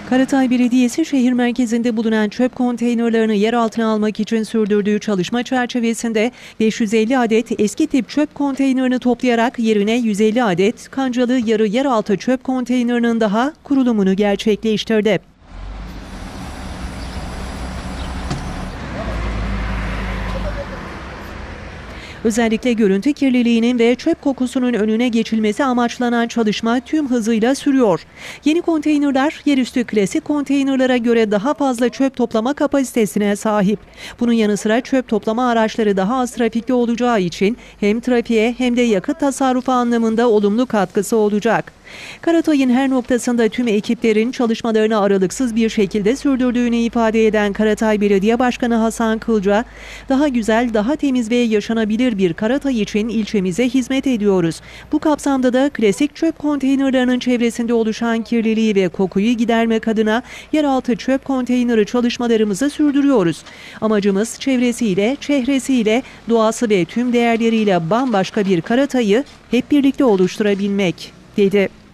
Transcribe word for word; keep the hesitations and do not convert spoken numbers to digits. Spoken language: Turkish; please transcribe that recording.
Karatay Belediyesi şehir merkezinde bulunan çöp konteynerlarını yer altına almak için sürdürdüğü çalışma çerçevesinde beş yüz elli adet eski tip çöp konteynerini toplayarak yerine yüz elli adet kancalı yarı yeraltı çöp konteynerinin daha kurulumunu gerçekleştirdi. Özellikle görüntü kirliliğinin ve çöp kokusunun önüne geçilmesi amaçlanan çalışma tüm hızıyla sürüyor. Yeni konteynerler yerüstü klasik konteynerlara göre daha fazla çöp toplama kapasitesine sahip. Bunun yanı sıra çöp toplama araçları daha az trafikli olacağı için hem trafiğe hem de yakıt tasarrufu anlamında olumlu katkısı olacak. Karatay'ın her noktasında tüm ekiplerin çalışmalarını aralıksız bir şekilde sürdürdüğünü ifade eden Karatay Belediye Başkanı Hasan Kılca, daha güzel, daha temiz ve yaşanabilir bir Karatay için ilçemize hizmet ediyoruz. Bu kapsamda da klasik çöp konteynerlarının çevresinde oluşan kirliliği ve kokuyu gidermek adına yeraltı çöp konteyneri çalışmalarımızı sürdürüyoruz. Amacımız çevresiyle, çehresiyle, doğası ve tüm değerleriyle bambaşka bir Karatay'ı hep birlikte oluşturabilmek, dedi.